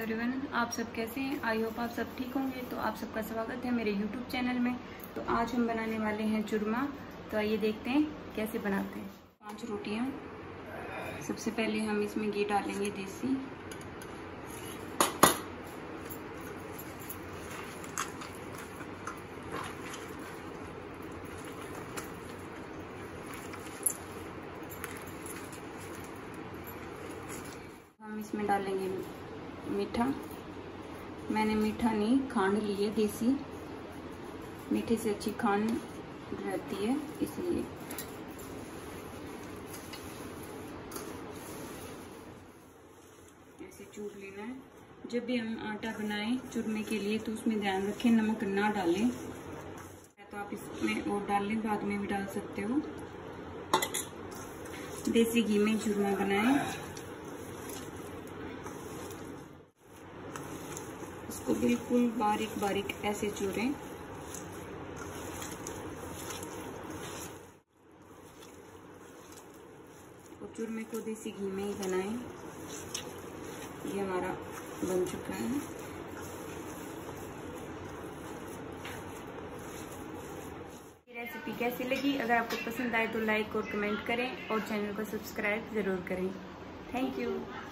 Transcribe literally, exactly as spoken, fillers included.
Everyone, आप सब कैसे हैं? आई होप आप सब ठीक होंगे। तो आप सबका स्वागत है मेरे यूट्यूब चैनल में। तो आज हम बनाने वाले हैं चूरमा। तो आइए देखते हैं कैसे बनाते हैं। पांच रोटियां। सबसे पहले हम इसमें घी डालेंगे देसी। हम इसमें डालेंगे मीठा। मैंने मीठा नहीं, खांड ली है देसी। मीठे से अच्छी खांड रहती है, इसलिए। ऐसे चूर लेना है। जब भी हम आटा बनाएं चूरने के लिए तो उसमें ध्यान रखें नमक ना डालें। तो आप इसमें और डाल लें, बाद में भी डाल सकते हो। देसी घी में चूरमा बनाएं। इसको बिल्कुल बारीक बारीक ऐसे चूरें। और चूरमे को देसी घी में ही बनाएं। ये हमारा बन चुका है। रेसिपी कैसी लगी? अगर आपको पसंद आए तो लाइक और कमेंट करें और चैनल को सब्सक्राइब जरूर करें। Thank you.